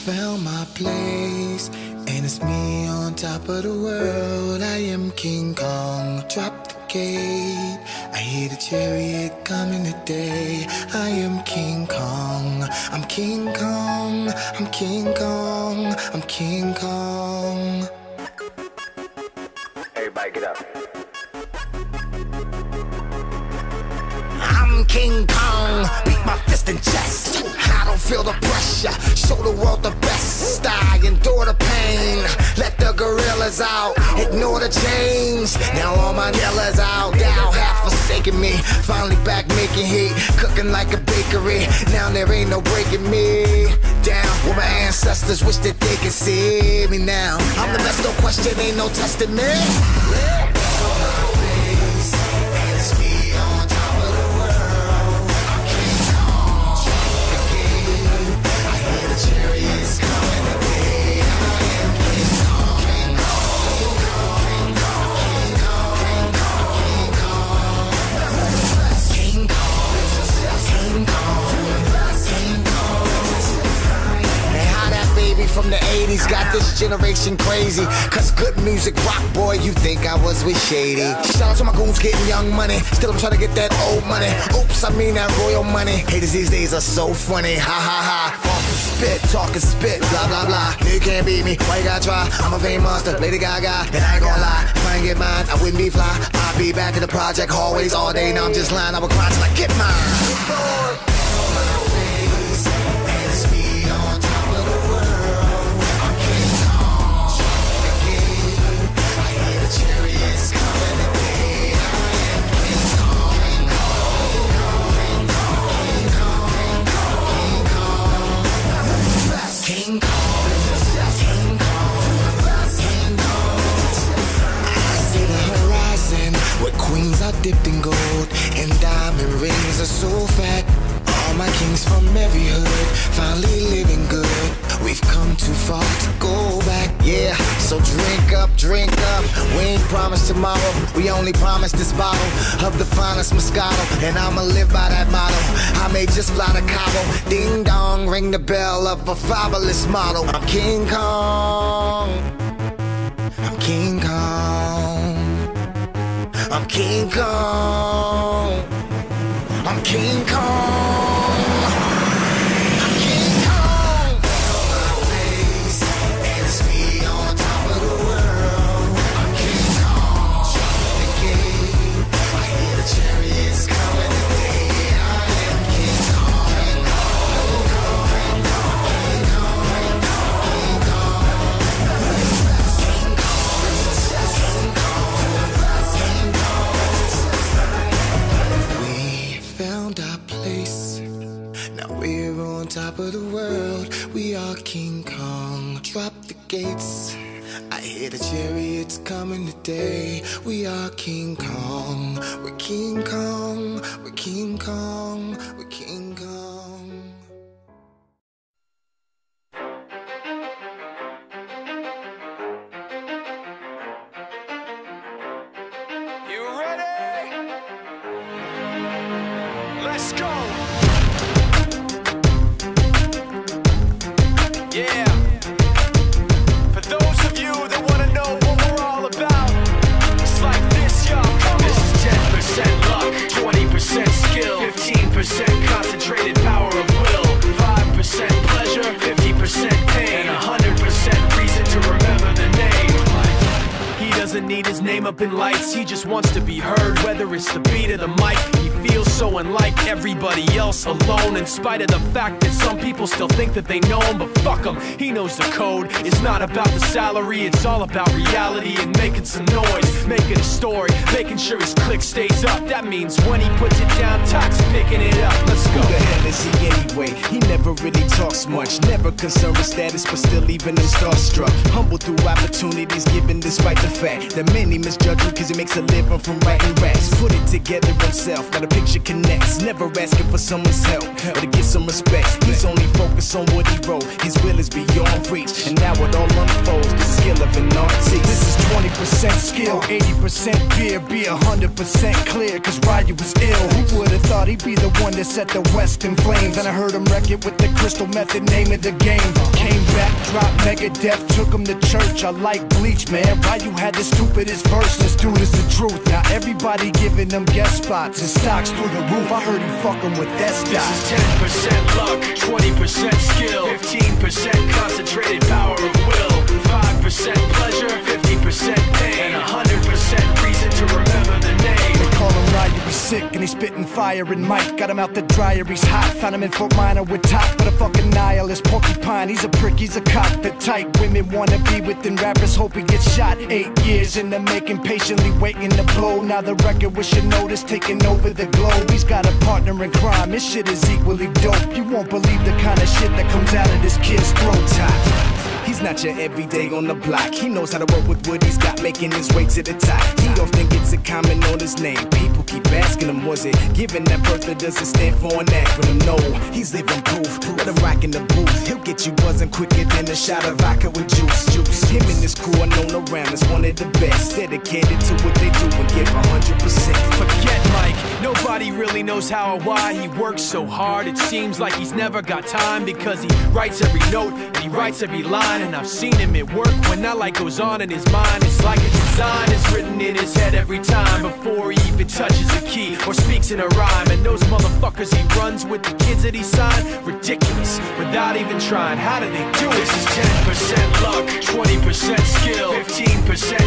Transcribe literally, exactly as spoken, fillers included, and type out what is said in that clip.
found my place, and it's me on top of the world. I am King Kong. Drop the gate, I hear the chariot coming today. I am King Kong. I'm King Kong. I'm King Kong. I'm King Kong. Everybody get up. I'm King Kong. Beat my fist in chest. I don't feel the pressure. Show the world the best. I endure the pain. Let the gorillas out. Ignore the change. Now all my killers out. Thou have forsaken me. Finally back making heat. Cooking like a bakery. Now there ain't no breaking me down. Where my ancestors wish that they could see me now. I'm the best, no question. Ain't no testing me. From the eighties, got this generation crazy. Cause good music rock, boy, you think I was with Shady. Shout out to my goons getting young money. Still I'm trying to get that old money. Oops, I mean that royal money. Haters these days are so funny. Ha ha ha. Off the spit, talking spit, blah blah blah. You can't beat me, why you gotta try? I'm a vain monster, Lady Gaga, and I ain't gonna lie. If I ain't get mine, I wouldn't be fly. I'll be back in the project hallways all day. Now I'm just lying, I would cry till I get mine. Queens are dipped in gold, and diamond rings are so fat. All my kings from every hood, finally living good. We've come too far to go back, yeah. So drink up, drink up. We ain't promised tomorrow, we only promised this bottle of the finest Moscato, and I'ma live by that motto. I may just fly to Cabo, ding dong, ring the bell of a fabulous model. I'm King Kong. I'm King Kong. I'm King Kong. I'm King Kong. I'm King Kong. And it's me on top of the world. I'm King Kong. The game. I hear the chariots coming today. I am King Kong. King Kong. King Kong. King Kong. King Kong. King Kong. Found our place. Now we're on top of the world. We are King Kong. Drop the gates. I hear the chariots coming today. We are King Kong. We're King Kong. We're King Kong. We're King Kong. You ready? Let's go! Yeah! For those of you that want to know what we're all about, it's like this, y'all. This is ten percent luck, twenty percent skill, fifteen percent concentrated power of will, five percent pleasure, fifty percent pain, and one hundred percent reason to remember the name. He doesn't need his name up in lights, he just wants to be heard, whether it's the beat or the mic. He feels so unlike everybody else, alone, in spite of the fact that some people still think that they know him, but fuck him, he knows the code. It's not about the salary, it's all about reality and making some noise, making a story, making sure his click stays up. That means when he puts it down, Tox picking it up. Let's go. Who the hell is he anyway? He never really talks much, never concerned with status, but still leaving him starstruck. Humble through opportunities given despite the fact that many misjudge him cause he makes a living from writing raps. Put it together himself, now the picture connects. Never asking for someone's help or to get some respect. He's only focused on what he wrote. His will is beyond reach, and now it all unfolds. The skill of an artist. This is twenty percent skill. skill. eighty percent beer, be one hundred percent clear, cause Ryu was ill. Who would've thought he'd be the one that set the West in flames? And I heard him wreck it with the Crystal Method, name of the game. Came back, dropped Megadeth, took him to church. I like Bleach, man. Ryu had the stupidest verse. This dude is the truth. Now everybody giving them guest spots and stocks through the roof. I heard he fucking with that stock. This is ten percent luck, twenty percent skill, fifteen percent concentrated power of will, five percent pleasure, fifty percent pain, and one hundred percent reason to remember the name. They call him Ryu, he's sick and he's spitting fire and Mike. Got him out the dryer, he's hot. Found him in Fort Minor with top, but a fucking nihilist porcupine. He's a prick, he's a cock. The type women wanna be within rappers, hope he gets shot. Eight years in the making, patiently waiting to blow. Now the record with your notice taking over the globe. He's got a partner in crime, his shit is equally dope. You won't believe the kind of shit that comes out of this kid's throat. Top. He's not your everyday on the block. He knows how to work with what he's got, making his way to the top. He often gets a comment on his name. People keep asking him, was it given that birth or does it stand for an acronym? No, he's living proof. Let him rock in the booth. He'll get you buzzing quicker than a shot of vodka with juice. Juice. Him and his crew are known around as one of the best. Dedicated to what they do and give one hundred percent. Forget Mike, nobody really knows how or why he works so hard. It seems like he's never got time because he writes every note and he writes every line. And I've seen him at work when that light goes on in his mind. It's like a design is written in his head every time before he even touches a key or speaks in a rhyme. And those motherfuckers he runs with, the kids that he signed, ridiculous, without even trying. How do they do it? This is ten percent luck, twenty percent skill, fifteen percent